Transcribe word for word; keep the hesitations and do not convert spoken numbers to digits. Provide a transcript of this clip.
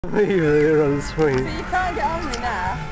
Leave here on the So swing. you can't get on me now.